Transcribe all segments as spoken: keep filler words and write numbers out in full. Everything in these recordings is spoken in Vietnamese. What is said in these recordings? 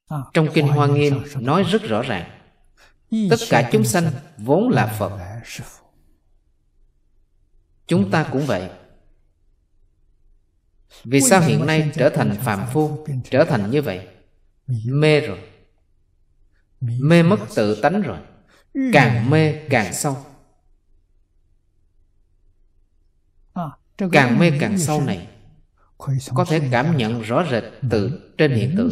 Trong Kinh Hoa Nghiêm nói rất rõ ràng, tất cả chúng sanh vốn là Phật. Chúng ta cũng vậy. Vì sao hiện nay trở thành phàm phu, trở thành như vậy? Mê rồi. Mê mất tự tánh rồi. Càng mê càng sâu. Càng mê càng sâu này có thể cảm nhận rõ rệt từ trên hiện tượng.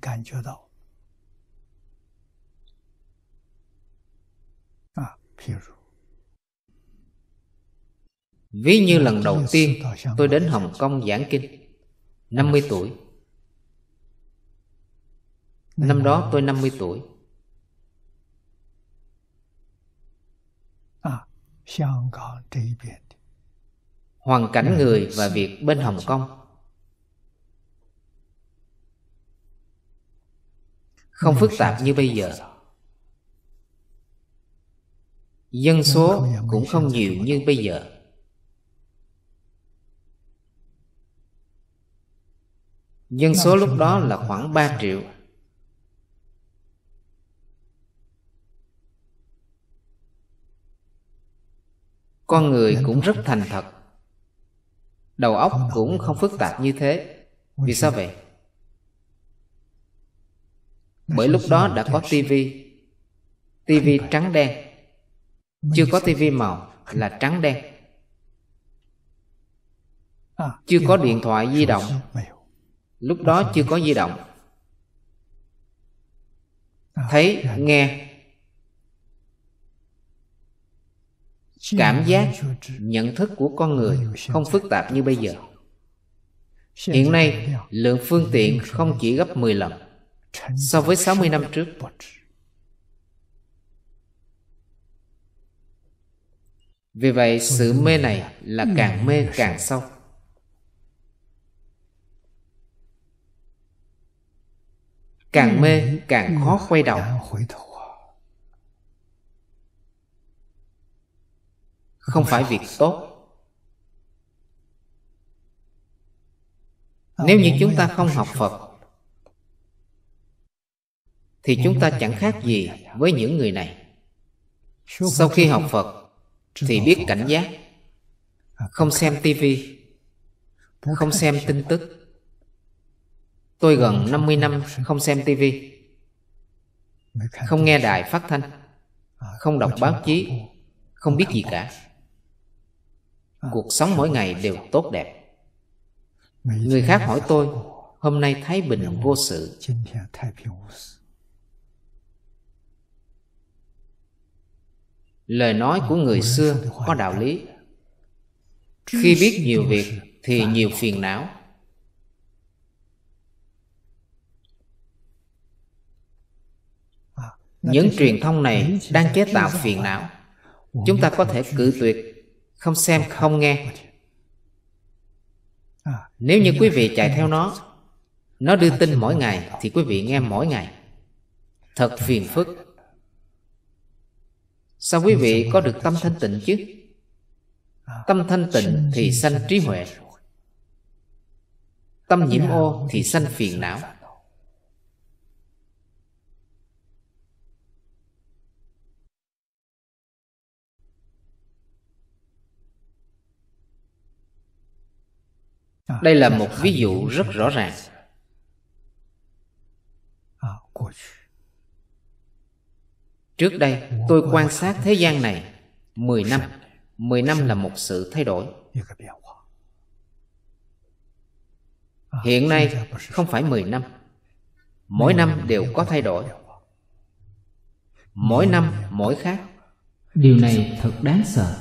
Ví như lần đầu tiên tôi đến Hồng Kông giảng kinh, năm mươi tuổi. Năm đó tôi năm mươi tuổi. Hoàn cảnh người và việc bên Hồng Kông không phức tạp như bây giờ. Dân số cũng không nhiều như bây giờ. Dân số lúc đó là khoảng ba triệu. Con người cũng rất thành thật. Đầu óc cũng không phức tạp như thế. Vì sao vậy? Bởi lúc đó đã có tivi. Tivi trắng đen. Chưa có tivi màu, là trắng đen. Chưa có điện thoại di động. Lúc đó chưa có di động. Thấy, nghe, cảm giác, nhận thức của con người không phức tạp như bây giờ. Hiện nay, lượng phương tiện không chỉ gấp mười lần so với sáu mươi năm trước. Vì vậy, sự mê này là càng mê càng sâu. Càng mê càng khó quay đầu. Không phải việc tốt. Nếu như chúng ta không học Phật thì chúng ta chẳng khác gì với những người này. Sau khi học Phật thì biết cảnh giác, không xem tivi, không xem tin tức. Tôi gần năm mươi năm không xem tivi, không nghe đài phát thanh, không đọc báo chí, không biết gì cả. Cuộc sống mỗi ngày đều tốt đẹp. Người khác hỏi tôi, hôm nay thái bình vô sự. Lời nói của người xưa có đạo lý. Khi biết nhiều việc thì nhiều phiền não. Những truyền thông này đang chế tạo phiền não. Chúng ta có thể cự tuyệt, không xem, không nghe. Nếu như quý vị chạy theo nó, nó đưa tin mỗi ngày thì quý vị nghe mỗi ngày. Thật phiền phức. Sao quý vị có được tâm thanh tịnh chứ? Tâm thanh tịnh thì sanh trí huệ. Tâm nhiễm ô thì sanh phiền não. Đây là một ví dụ rất rõ ràng. Trước đây tôi quan sát thế gian này mười năm. Mười năm là một sự thay đổi. Hiện nay không phải mười năm. Mỗi năm đều có thay đổi. Mỗi năm mỗi khác. Điều này thật đáng sợ.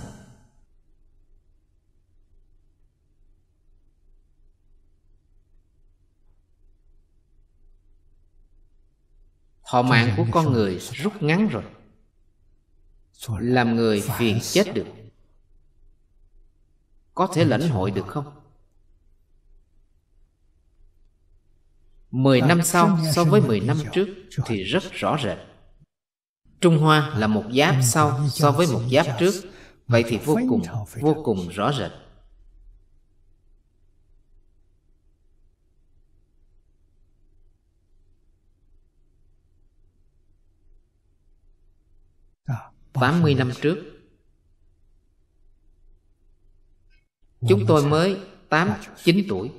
Thọ mạng của con người rút ngắn rồi. Làm người phiền chết được. Có thể lãnh hội được không? Mười năm sau so với mười năm trước thì rất rõ rệt. Trung Hoa là một giáp sau so với một giáp trước. Vậy thì vô cùng, vô cùng rõ rệt. tám mươi năm trước, chúng tôi mới tám, chín tuổi.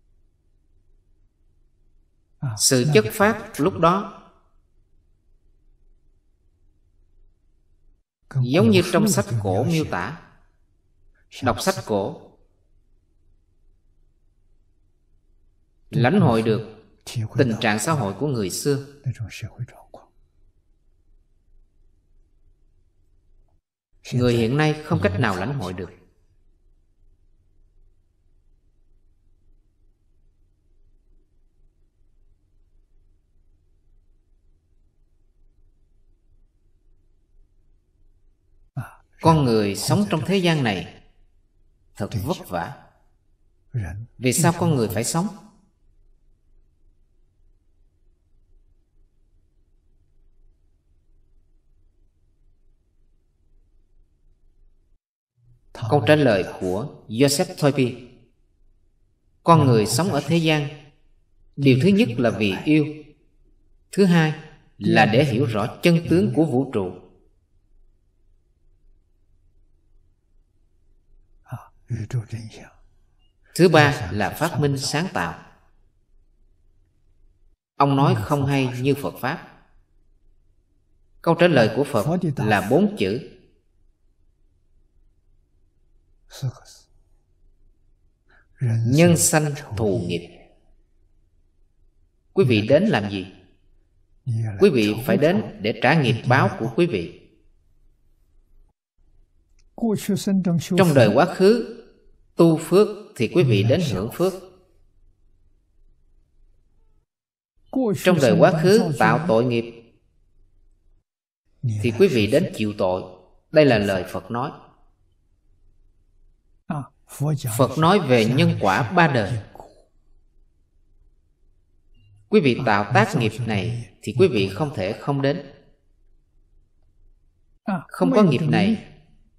Sự chất phát lúc đó giống như trong sách cổ miêu tả. Đọc sách cổ, lãnh hội được tình trạng xã hội của người xưa. Người hiện nay không cách nào lãnh hội được. Con người sống trong thế gian này thật vất vả. Vì sao con người phải sống? Câu trả lời của Joseph Toynbee: con người sống ở thế gian, điều thứ nhất là vì yêu, thứ hai là để hiểu rõ chân tướng của vũ trụ, thứ ba là phát minh sáng tạo. Ông nói không hay như Phật Pháp. Câu trả lời của Phật là bốn chữ: nhân sanh thù nghiệp. Quý vị đến làm gì? Quý vị phải đến để trả nghiệp báo của quý vị. Trong đời quá khứ tu phước thì quý vị đến hưởng phước. Trong đời quá khứ tạo tội nghiệp thì quý vị đến chịu tội. Đây là lời Phật nói. Phật nói về nhân quả ba đời. Quý vị tạo tác nghiệp này thì quý vị không thể không đến. Không có nghiệp này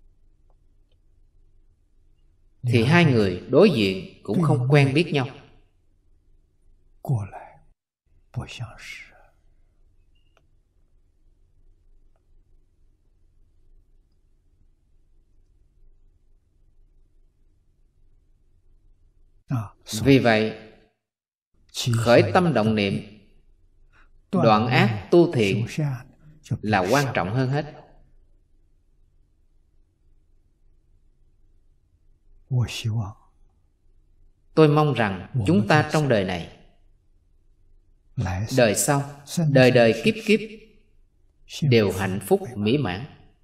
thì hai người đối diện cũng không quen biết nhau. Vì vậy, khởi tâm động niệm, đoạn ác tu thiện là quan trọng hơn hết. Tôi mong rằng chúng ta trong đời này, đời sau, đời đời kiếp kiếp đều hạnh phúc mỹ mãn.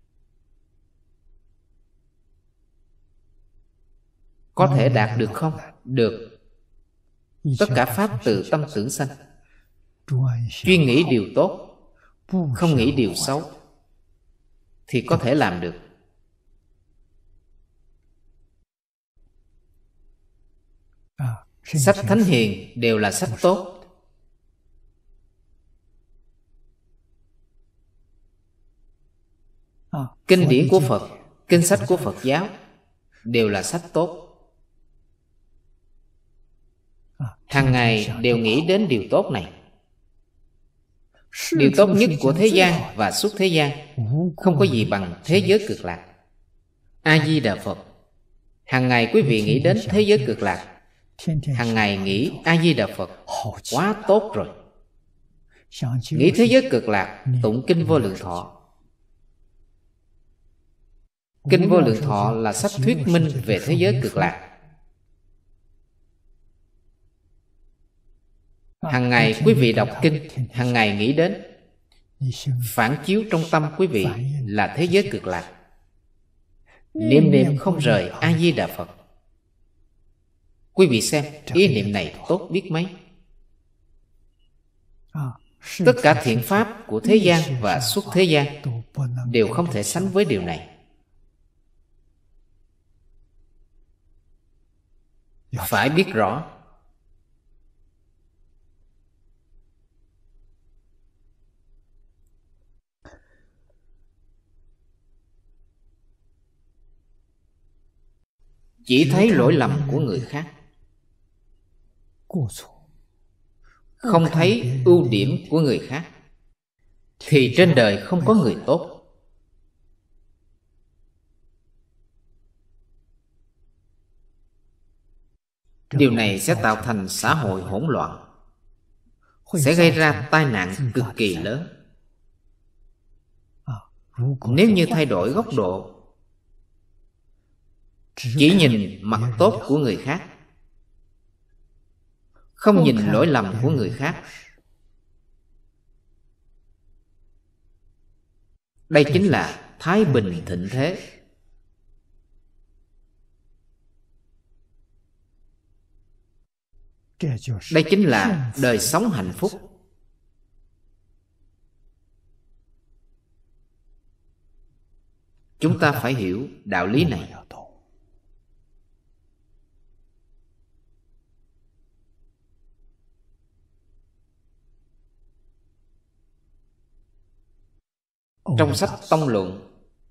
Có thể đạt được không? Được. Tất cả pháp từ tâm tưởng sanh. Chuyên nghĩ điều tốt, không nghĩ điều xấu, thì có thể làm được. Sách Thánh Hiền đều là sách tốt. Kinh điển của Phật, kinh sách của Phật giáo đều là sách tốt. Hàng ngày đều nghĩ đến điều tốt này. Điều tốt nhất của thế gian và suốt thế gian không có gì bằng thế giới cực lạc. A Di Đà Phật. Hàng ngày quý vị nghĩ đến thế giới cực lạc, hàng ngày nghĩ A Di Đà Phật, quá tốt rồi. Nghĩ thế giới cực lạc, tụng kinh Vô Lượng Thọ. Kinh Vô Lượng Thọ là sách thuyết minh về thế giới cực lạc. Hàng ngày quý vị đọc kinh, hàng ngày nghĩ đến, phản chiếu trong tâm quý vị là thế giới cực lạc. Niệm niệm không rời A Di Đà Phật. Quý vị xem, ý niệm này tốt biết mấy. Tất cả thiện pháp của thế gian và xuất thế gian đều không thể sánh với điều này. Phải biết rõ. Chỉ thấy lỗi lầm của người khác, không thấy ưu điểm của người khác, thì trên đời không có người tốt. Điều này sẽ tạo thành xã hội hỗn loạn, sẽ gây ra tai nạn cực kỳ lớn. Nếu như thay đổi góc độ, chỉ nhìn mặt tốt của người khác, không nhìn lỗi lầm của người khác, đây chính là thái bình thịnh thế. Đây chính là đời sống hạnh phúc. Chúng ta phải hiểu đạo lý này. Trong sách Tông Luận,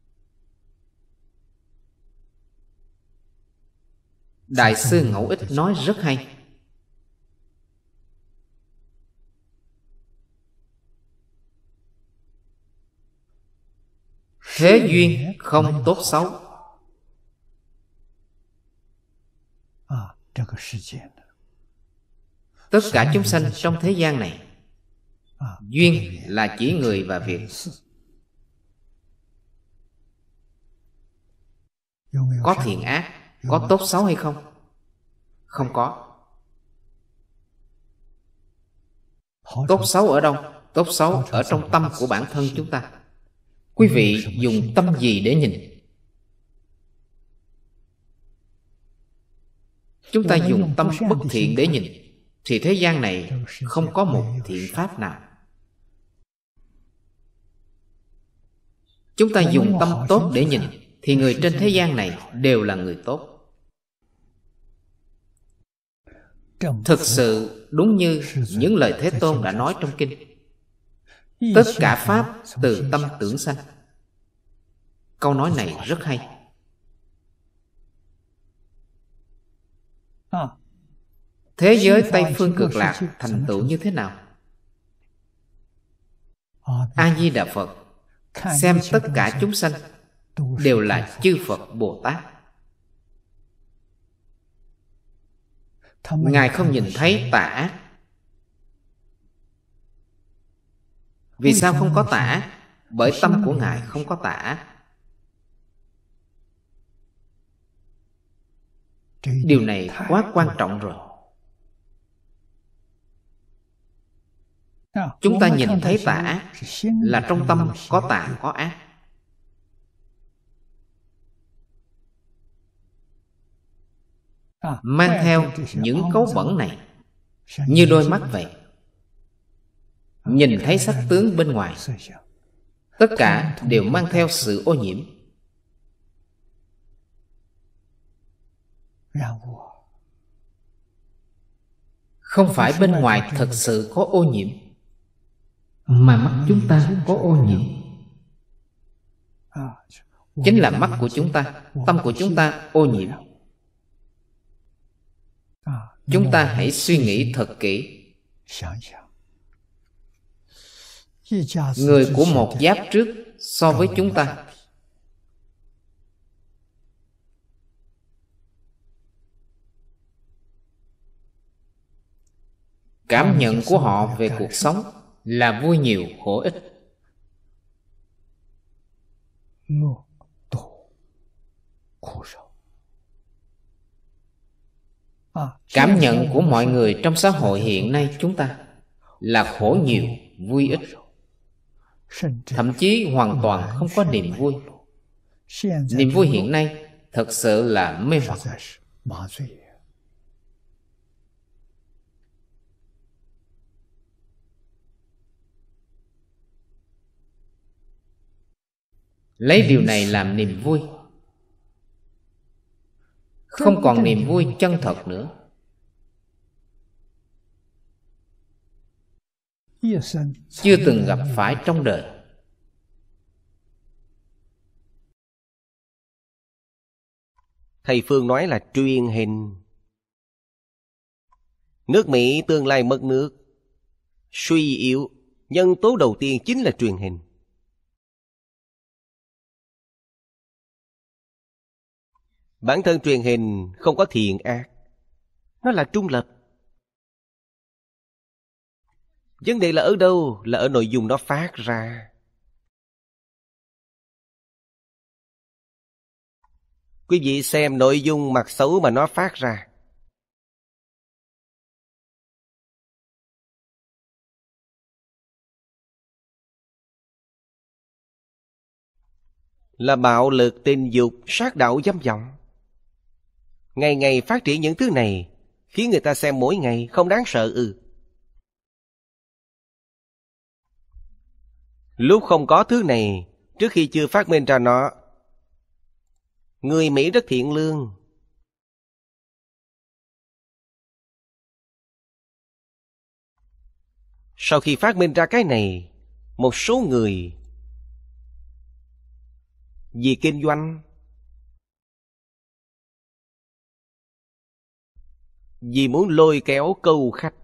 Đại sư Ngẫu Ích nói rất hay. Thế duyên không tốt xấu. Tất cả chúng sanh trong thế gian này, duyên là chỉ người và việc. Có thiện ác, có tốt xấu hay không? Không có. Tốt xấu ở đâu? Tốt xấu ở trong tâm của bản thân chúng ta. Quý vị dùng tâm gì để nhìn? Chúng ta dùng tâm bất thiện để nhìn, thì thế gian này không có một thiện pháp nào. Chúng ta dùng tâm tốt để nhìn, thì người trên thế gian này đều là người tốt. Thực sự đúng như những lời Thế Tôn đã nói trong kinh: tất cả pháp từ tâm tưởng sanh. Câu nói này rất hay. Thế giới Tây Phương Cực Lạc thành tựu như thế nào? A Di Đà Phật xem tất cả chúng sanh đều là chư Phật Bồ Tát. Ngài không nhìn thấy tà ác. Vì sao không có tà ác? Bởi tâm của Ngài không có tà ác. Điều này quá quan trọng rồi. Chúng ta nhìn thấy tà ác là trong tâm có tà có ác. Mang theo những cấu bẩn này như đôi mắt vậy, nhìn thấy sắc tướng bên ngoài, tất cả đều mang theo sự ô nhiễm. Không phải bên ngoài thật sự có ô nhiễm, mà mắt chúng ta có ô nhiễm. Chính là mắt của chúng ta, tâm của chúng ta ô nhiễm. Chúng ta hãy suy nghĩ thật kỹ. Người của một giáp trước so với chúng ta, cảm nhận của họ về cuộc sống là vui nhiều khổ ít. Cảm nhận của mọi người trong xã hội hiện nay chúng ta là khổ nhiều, vui ít. Thậm chí hoàn toàn không có niềm vui. Niềm vui hiện nay thật sự là mê hoặc. Lấy điều này làm niềm vui, không còn niềm vui chân thật nữa. Chưa từng gặp phải trong đời. Thầy Phương nói là truyền hình. Nước Mỹ tương lai mất nước, suy yếu, nhân tố đầu tiên chính là truyền hình. Bản thân truyền hình không có thiện ác, Nó là trung lập. Vấn đề là ở đâu? Là ở nội dung nó phát ra. Quý vị xem nội dung mặt xấu mà nó phát ra. Là bạo lực, tình dục, sát đạo, dâm vọng. Ngày ngày phát triển những thứ này, khiến người ta xem mỗi ngày không đáng sợ ư? Lúc không có thứ này, trước khi chưa phát minh ra nó, người Mỹ rất thiện lương. Sau khi phát minh ra cái này, một số người vì kinh doanh, vì muốn lôi kéo câu khách,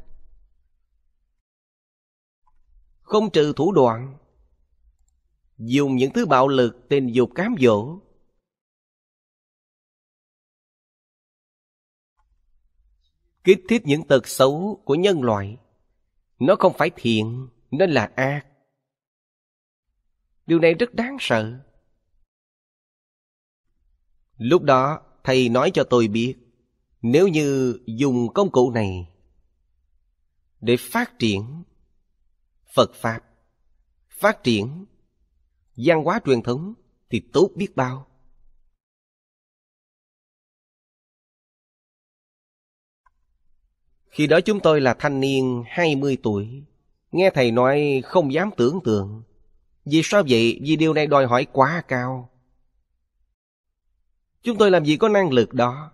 không trừ thủ đoạn, dùng những thứ bạo lực, tình dục, cám dỗ, kích thích những tật xấu của nhân loại. Nó không phải thiện, nó là ác. Điều này rất đáng sợ. Lúc đó, thầy nói cho tôi biết, nếu như dùng công cụ này để phát triển Phật Pháp, phát triển văn hóa truyền thống thì tốt biết bao. Khi đó chúng tôi là thanh niên hai mươi tuổi. Nghe thầy nói không dám tưởng tượng. Vì sao vậy? Vì điều này đòi hỏi quá cao. Chúng tôi làm gì có năng lực đó.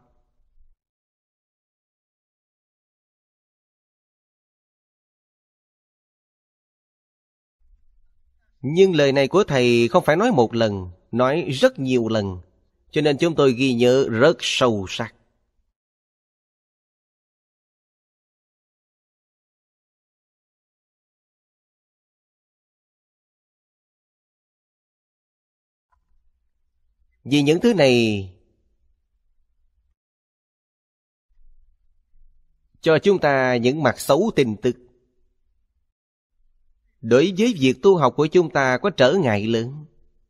Nhưng lời này của thầy không phải nói một lần, nói rất nhiều lần. Cho nên chúng tôi ghi nhớ rất sâu sắc. Vì những thứ này cho chúng ta những mặt xấu tin tức. Đối với việc tu học của chúng ta có trở ngại lớn.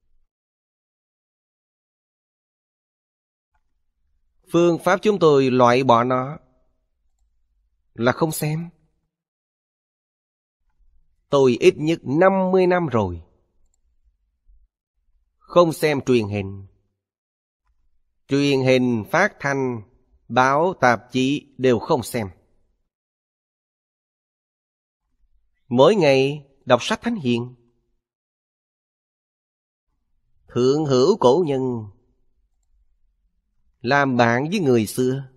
Phương pháp chúng tôi loại bỏ nó là không xem. Tôi ít nhất năm mươi năm rồi không xem truyền hình. Truyền hình, phát thanh, báo, tạp chí đều không xem. Mỗi ngày đọc sách thánh hiền, thượng hữu cổ nhân, làm bạn với người xưa,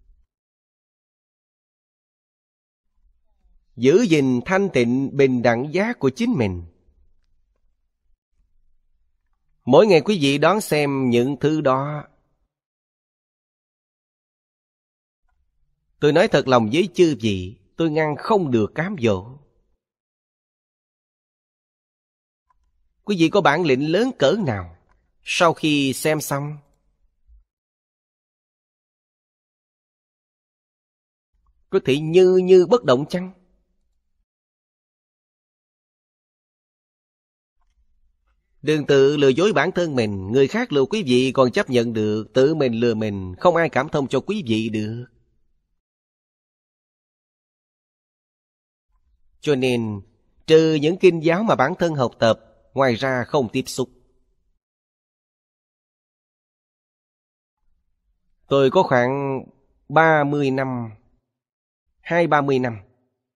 giữ gìn thanh tịnh bình đẳng giác của chính mình. Mỗi ngày quý vị đón xem những thứ đó. Tôi nói thật lòng với chư vị, tôi ngăn không được cám dỗ. Quý vị có bản lĩnh lớn cỡ nào, sau khi xem xong có thể như như bất động chăng? Đừng tự lừa dối bản thân mình. Người khác lừa quý vị còn chấp nhận được, tự mình lừa mình không ai cảm thông cho quý vị được. Cho nên trừ những kinh giáo mà bản thân học tập, ngoài ra không tiếp xúc. Tôi có khoảng ba mươi năm, hai ba mươi năm.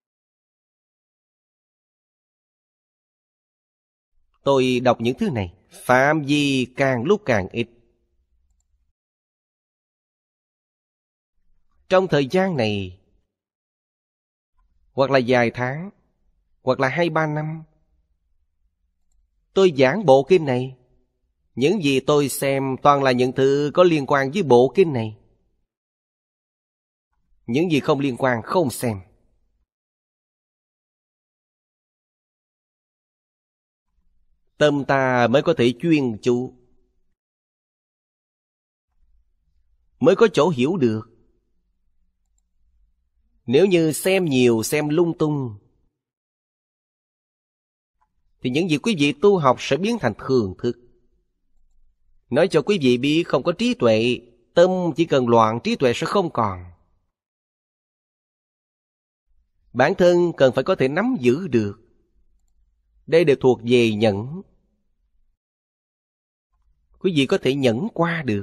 Tôi đọc những thứ này, phạm vi càng lúc càng ít. Trong thời gian này, hoặc là vài tháng, hoặc là hai ba năm, tôi giảng bộ kinh này. Những gì tôi xem toàn là những thứ có liên quan với bộ kinh này. Những gì không liên quan không xem. Tâm ta mới có thể chuyên chú, mới có chỗ hiểu được. Nếu như xem nhiều, xem lung tung, thì những gì quý vị tu học sẽ biến thành thường thức. Nói cho quý vị biết không có trí tuệ, tâm chỉ cần loạn, trí tuệ sẽ không còn. Bản thân cần phải có thể nắm giữ được. Đây đều thuộc về nhẫn. Quý vị có thể nhẫn qua được.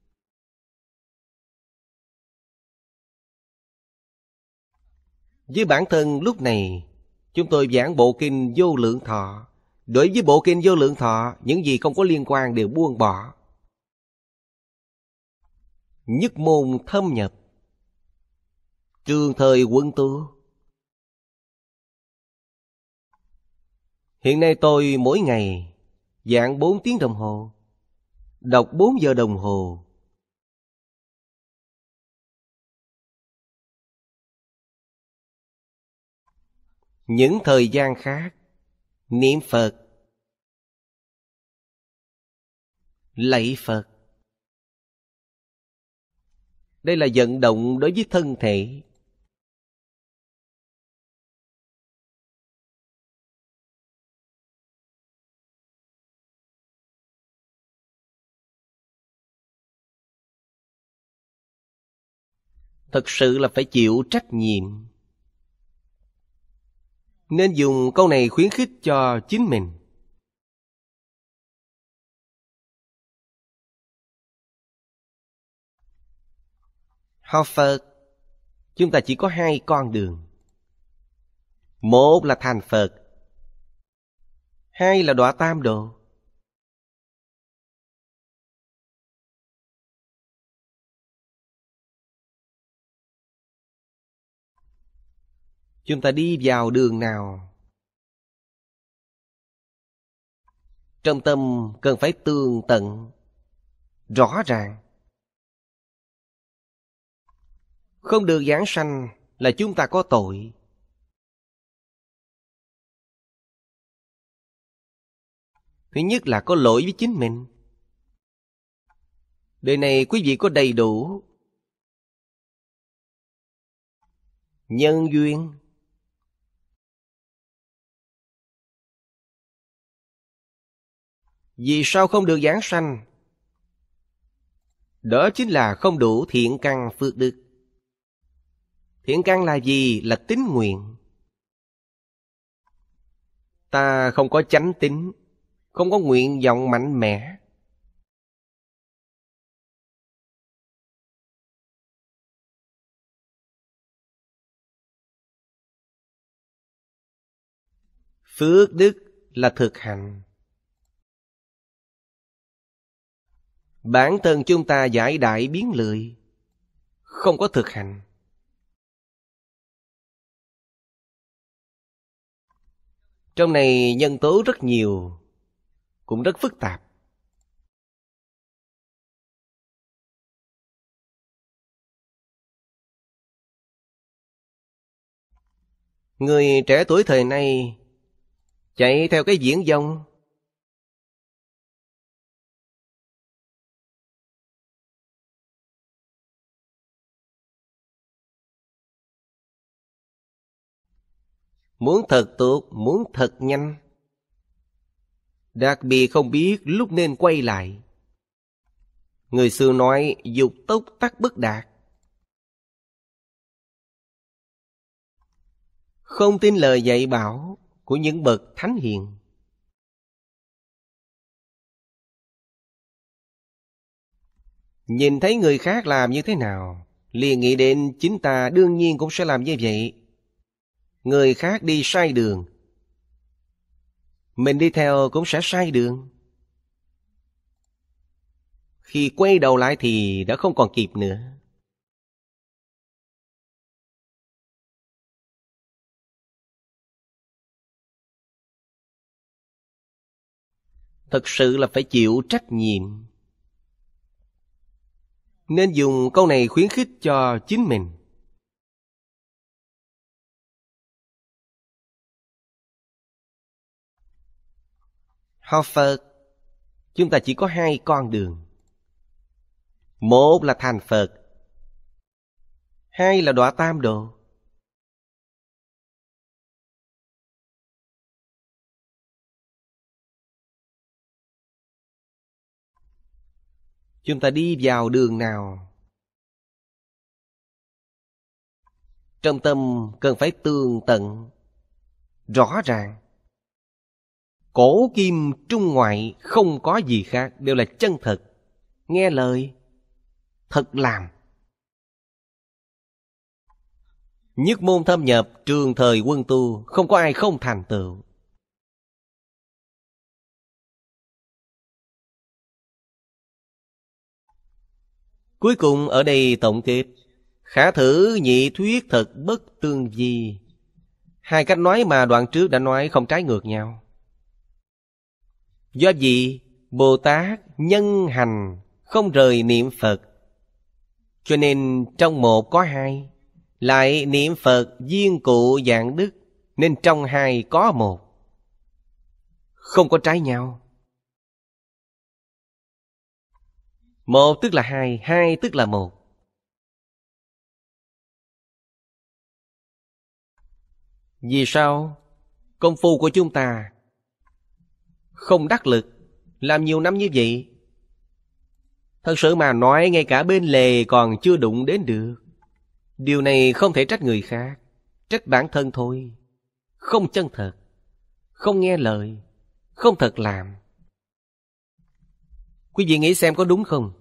Với bản thân lúc này, chúng tôi giảng bộ kinh Vô Lượng Thọ. Đối với bộ kinh Vô Lượng Thọ, những gì không có liên quan đều buông bỏ. Nhất môn thâm nhập, trường thời quân tu. Hiện nay tôi mỗi ngày giảng bốn tiếng đồng hồ, đọc bốn giờ đồng hồ. Những thời gian khác, niệm Phật, lạy Phật. Đây là vận động đối với thân thể. Thật sự là phải chịu trách nhiệm. Nên dùng câu này khuyến khích cho chính mình. Học Phật, chúng ta chỉ có hai con đường. Một là thành Phật, hai là đọa tam đồ. Chúng ta đi vào đường nào? Trong tâm cần phải tường tận, rõ ràng. Không được giảng sanh là chúng ta có tội. Thứ nhất là có lỗi với chính mình. Đời này quý vị có đầy đủ nhân duyên, vì sao không được giảng sanh? Đó chính là không đủ thiện căn phước đức. Thiện căn là gì? Là tín nguyện. Ta không có chánh tín, không có nguyện vọng mạnh mẽ. Phước đức là thực hành. Bản thân chúng ta giải đại biến lười, không có thực hành. Trong này nhân tố rất nhiều, cũng rất phức tạp. Người trẻ tuổi thời nay chạy theo cái viễn vông, muốn thật tốt, muốn thật nhanh. Đặc biệt không biết lúc nên quay lại. Người xưa nói dục tốc tắc bất đạt. Không tin lời dạy bảo của những bậc thánh hiền. Nhìn thấy người khác làm như thế nào, liền nghĩ đến chính ta đương nhiên cũng sẽ làm như vậy. Người khác đi sai đường, mình đi theo cũng sẽ sai đường. Khi quay đầu lại thì đã không còn kịp nữa. Thật sự là phải chịu trách nhiệm. Nên dùng câu này khuyến khích cho chính mình. Học Phật, chúng ta chỉ có hai con đường. Một là thành Phật, hai là đọa tam đồ. Chúng ta đi vào đường nào? Trong tâm cần phải tường tận, rõ ràng. Cổ kim trung ngoại không có gì khác, đều là chân thật. Nghe lời, thật làm. Nhất môn thâm nhập, trường thời quân tu, không có ai không thành tựu. Cuối cùng ở đây tổng kết: khả thử nhị thuyết thật bất tương vi. Hai cách nói mà đoạn trước đã nói không trái ngược nhau. Do gì? Bồ Tát nhân hành không rời niệm Phật, cho nên trong một có hai. Lại niệm Phật duyên cụ dạng đức, nên trong hai có một, không có trái nhau. Một tức là hai, hai tức là một. Vì sao? Công phu của chúng ta không đắc lực, làm nhiều năm như vậy. Thật sự mà nói, ngay cả bên lề còn chưa đụng đến được. Điều này không thể trách người khác, trách bản thân thôi. Không chân thật, không nghe lời, không thật làm. Quý vị nghĩ xem có đúng không?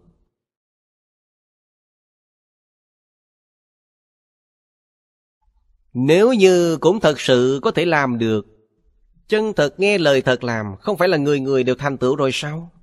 Nếu như cũng thật sự có thể làm được, chân thật nghe lời thật làm, không phải là người người đều thành tựu rồi sao?